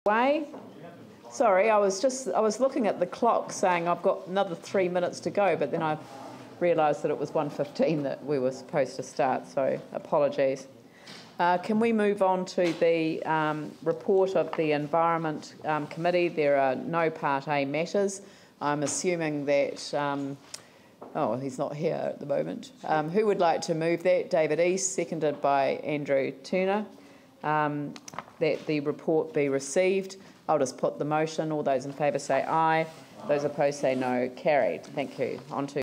Way. Sorry, I was looking at the clock saying I've got another 3 minutes to go, but then I realised that it was 1:15 that we were supposed to start, so apologies. Can we move on to the report of the Environment Committee? There are no Part A matters. I'm assuming that, oh, he's not here at the moment. Who would like to move that? David East, seconded by Andrew Turner. That the report be received. I'll just put the motion. All those in favour say aye. Those opposed say no. Carried. Thank you. On to